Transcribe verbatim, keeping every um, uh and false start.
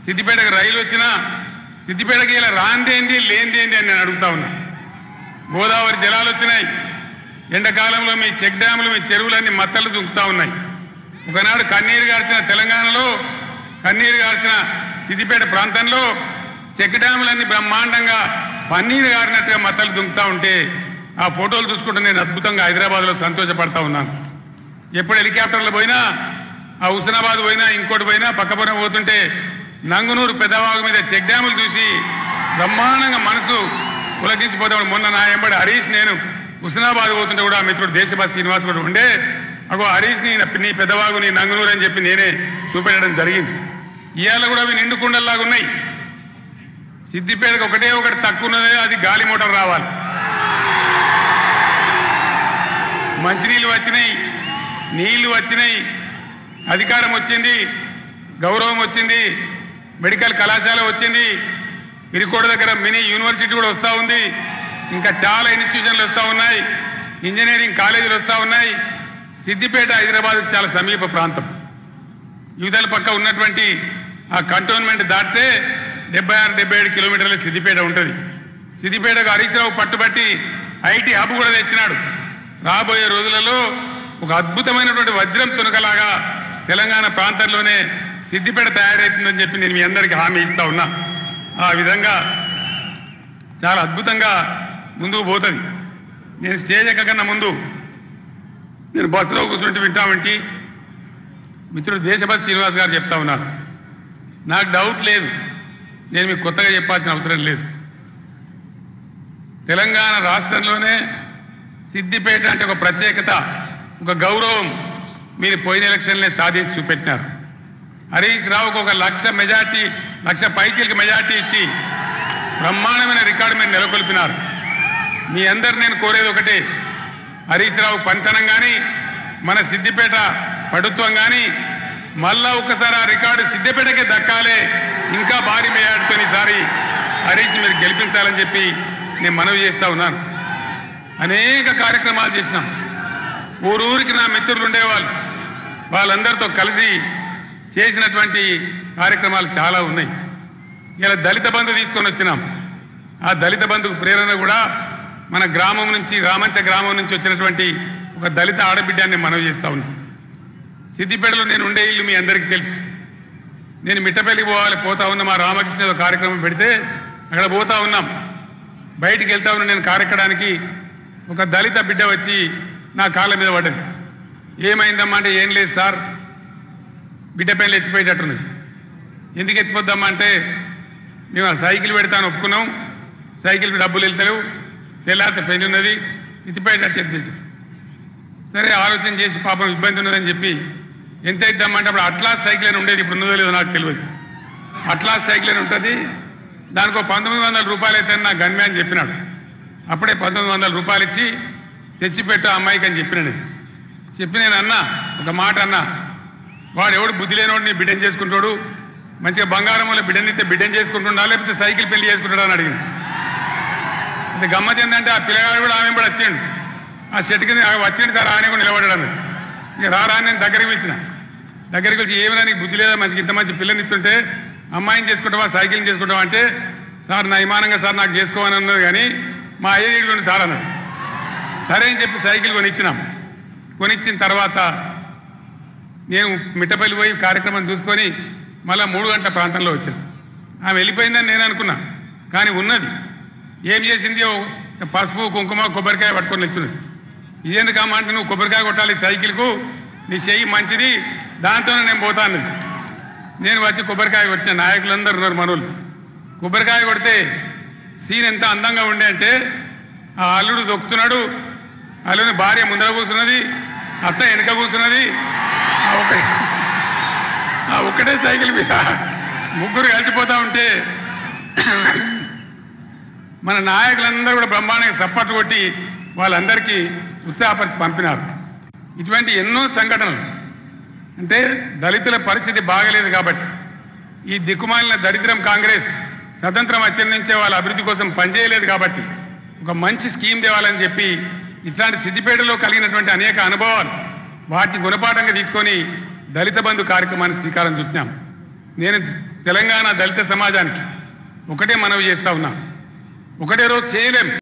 సిద్దిపేటకు రైలు వచ్చినా సిద్దిపేటకి ఇలా రాందేంది లేనిదేంది అని నేను అడుగుతా ఉన్నా. గోదావరి జలాలు వచ్చినాయి, ఎండాకాలంలో మీ చెక్ డ్యాములు మీ చెరువులన్నీ మత్తలు దుంకుతా ఉన్నాయి. ఒకనాడు కన్నీరు గార్చిన తెలంగాణలో కన్నీరు గార్చిన సిద్దిపేట ప్రాంతంలో చెక్ డ్యాములన్నీ బ్రహ్మాండంగా పన్నీరు గారినట్టుగా మత్తలు దుంకుతా ఉంటే ఆ ఫోటోలు చూసుకుంటూ నేను అద్భుతంగా హైదరాబాద్లో సంతోషపడతా ఉన్నాను. ఎప్పుడు హెలికాప్టర్లు పోయినా ఆ హుస్నాబాద్ పోయినా ఇంకోటి పోయినా పక్కపొన పోతుంటే నంగునూరు పెద్దవాగు మీద చెక్ డ్యాములు చూసి బ్రహ్మాండంగా మనసు పులకించిపోతాడు. మొన్న నా ఎంబడి హరీష్ నేను హుస్నాబాద్ పోతుంటే కూడా మిత్రుడు దేశభాష శ్రీనివాస్ కూడా ఉండే అగో హరీష్ నీ నీ పెద్దవాగు నీ నంగునూరు అని చెప్పి నేనే చూపెట్టడం జరిగింది. ఇవాళ కూడా అవి నిండు కుండల్లాగా ఉన్నాయి. సిద్దిపేటకు ఒకటే ఒకటి తక్కువ ఉన్నదే, అది గాలి మోటార్ రావాలి. మంచినీళ్ళు వచ్చినాయి, నీళ్లు వచ్చినాయి, అధికారం వచ్చింది, గౌరవం వచ్చింది, మెడికల్ కళాశాల వచ్చింది, ఇరికోడ దగ్గర మినీ యూనివర్సిటీ కూడా వస్తూ ఉంది, ఇంకా చాలా ఇన్స్టిట్యూషన్లు వస్తూ ఉన్నాయి, ఇంజనీరింగ్ కాలేజీలు వస్తూ ఉన్నాయి. సిద్దిపేట హైదరాబాద్ చాలా సమీప ప్రాంతం. యువతల పక్క ఉన్నటువంటి ఆ కంటోన్మెంట్ దాటితే డెబ్బై ఆరు డెబ్బై ఏడు కిలోమీటర్ల సిద్దిపేట ఉంటుంది. సిద్దిపేటకు హరీష్ రావు పట్టుబట్టి ఐటీ హబ్ కూడా తెచ్చినాడు. రాబోయే రోజులలో ఒక అద్భుతమైనటువంటి వజ్రం తునకలాగా తెలంగాణ ప్రాంతంలోనే సిద్దిపేట తయారవుతుందని చెప్పి నేను మీ అందరికీ హామీ ఇస్తా ఉన్నా. ఆ విధంగా చాలా అద్భుతంగా ముందుకు పోతుంది. నేను స్టేజ్ ఎక్కకన్నా ముందు నేను బస్సులో కూర్చుంటే వింటామంటే మిత్రుడు దేశభాష శ్రీనివాస్ గారు చెప్తా ఉన్నారు. నాకు డౌట్ లేదు, నేను మీకు కొత్తగా చెప్పాల్సిన అవసరం లేదు. తెలంగాణ రాష్ట్రంలోనే సిద్దిపేట అంటే ఒక ప్రత్యేకత, ఒక గౌరవం మీరు పోయిన ఎలక్షన్లే సాధించి చూపెట్టినారు. హరీష్ రావుకు ఒక లక్ష మెజార్టీ లక్ష పైచీలకు మెజార్టీ ఇచ్చి బ్రహ్మాండమైన రికార్డు మీరు నెలకొల్పినారు. మీ అందరు నేను కోరేది ఒకటే, హరీష్ రావు పనితనం కానీ మన సిద్దిపేట పడుత్వం కానీ మళ్ళా ఒక్కసారి ఆ రికార్డు సిద్దిపేటకే దక్కాలే, ఇంకా భారీ మెజార్టీతో ఈసారి హరీష్ని మీరు గెలిపించాలని చెప్పి నేను మనవి చేస్తా ఉన్నాను. అనేక కార్యక్రమాలు చేసినాం. ఊరూరికి నా మిత్రులు ఉండేవాళ్ళు, వాళ్ళందరితో కలిసి చేసినటువంటి కార్యక్రమాలు చాలా ఉన్నాయి. ఇలా దళిత బంధు తీసుకొని వచ్చినాం. ఆ దళిత బంధుకు ప్రేరణ కూడా మన గ్రామం నుంచి రామంచ గ్రామం నుంచి వచ్చినటువంటి ఒక దళిత ఆడబిడ్డాన్ని మనవి చేస్తూ ఉన్నాం. సిద్దిపేటలో నేను ఉండే ఇల్లు మీ అందరికీ తెలుసు. నేను మిట్టపల్లికి పోవాలి పోతా ఉన్నా, మా రామకృష్ణ కార్యక్రమం పెడితే అక్కడ పోతా ఉన్నాం. బయటికి వెళ్తా ఉన్నా నేను కారెక్కడానికి ఒక దళిత బిడ్డ వచ్చి నా కాళ్ళ మీద పడ్డది. ఏమైందమ్మా అంటే ఏం లేదు సార్, బిడ్డ పైన ఎత్తిపోయేటట్టున్నది. ఎందుకు ఎత్తిపోద్దామా అంటే మేము ఆ సైకిల్ పెడతాను ఒప్పుకున్నాం, సైకిల్కి డబ్బులు వెళ్తారు, తెల్లారితే పెళ్లి ఉన్నది, ఎత్తిపోయేటట్టు ఎత్తించి సరే ఆలోచన చేసి పాపం ఇబ్బంది ఉన్నదని చెప్పి ఎంత ఇద్దామంటే అప్పుడు అట్లాస్ సైకిల్ అని ఉండేది, ఇప్పుడు ఉన్నదో లేదో నాకు తెలియదు. అట్లాస్ సైకిల్ అని ఉంటుంది, దానికి పంతొమ్మిది వందల రూపాయలు అయితే నా గన్మే అని చెప్పినాడు. అప్పుడే పంతొమ్మిది వందల రూపాయలు ఇచ్చి తెచ్చిపెట్టు అమ్మాయికి అని చెప్పినాడు. చెప్పి నేను అన్నా ఒక మాట అన్నా, వాడు ఎవడు బుద్ధి లేనివాడు నీ బిడ్డను చేసుకుంటాడు, మంచిగా బంగారం వల్ల బిడ్డనిస్తే బిడ్డను చేసుకుంటున్నా లేకపోతే సైకిల్ పెళ్లి చేసుకుంటాడు అని అడిగింది. అంటే గమ్మత్ ఏంటంటే ఆ పిల్లగాడు కూడా ఆమె కూడా వచ్చాడు. ఆ చెట్టు కింద వచ్చింది సార్ ఆయన కూడా నిలబడ్డాడు. ఇక రారా నేను దగ్గరికి పిలిచిన, దగ్గరికి పిలిచి ఏమైనా నీకు బుద్ధి లేదా, మంచిగా ఇంత మంచి పిల్లని ఇస్తుంటే అమ్మాయిని చేసుకుంటావా సైకిల్ని చేసుకుంటావా అంటే సార్ నా విమానంగా సార్ నాకు చేసుకోవాలని అన్నది కానీ మా అయ్యేది సార్ అన్నాడు. సరే అని చెప్పి సైకిల్ కొనిచ్చినాం. కొనిచ్చిన తర్వాత నేను మిట్టపల్లి పోయి కార్యక్రమం చూసుకొని మళ్ళీ మూడు గంటల ప్రాంతంలో వచ్చాను. ఆమె వెళ్ళిపోయిందని నేను అనుకున్నా, కానీ ఉన్నది ఏం చేసింది, పసుపు కుంకుమ కొబ్బరికాయ పట్టుకొని వెళ్తున్నది. ఇదేందుకు అమ్మ అంటే నువ్వు కొబ్బరికాయ కొట్టాలి సైకిల్కు, నీ చెయ్యి మంచిది, దాంతోనే నేను పోతాను. నేను వచ్చి కొబ్బరికాయ కొట్టిన, నాయకులందరూ ఉన్నారు మనోళ్ళు. కొబ్బరికాయ కొడితే సీన్ ఎంత అందంగా ఉండే అంటే ఆ అల్లుడు దొక్కుతున్నాడు, అల్లుని భార్య ముందర కూర్చున్నది, అత్త వెనక కూర్చున్నది. ఆ ఒక్క ఆ ఒక్కటే సైకిల్ మీద ముగ్గురు కలిసిపోతా ఉంటే మన నాయకులందరూ కూడా బ్రహ్మాండంగా సపోర్ట్ కొట్టి వాళ్ళందరికీ ఉత్సాహపరిచి పంపినారు. ఇటువంటి ఎన్నో సంఘటనలు అంటే దళితుల పరిస్థితి బాగలేదు కాబట్టి ఈ దిక్కుమాలిన దరిద్రం కాంగ్రెస్ స్వతంత్రం వచ్చిన నుంచే వాళ్ళ అభివృద్ధి కోసం పనిచేయలేదు కాబట్టి ఒక మంచి స్కీమ్ తేవాలని చెప్పి ఇట్లాంటి సిద్దిపేటలో కలిగినటువంటి అనేక అనుభవాలు వాటిని గుణపాఠంగా తీసుకొని దళిత బంధు కార్యక్రమాన్ని శ్రీకారం చుట్టాం. నేను తెలంగాణ దళిత సమాజానికి ఒకటే మనవి చేస్తా ఉన్నా, ఒకటే రోజు చేయలేం.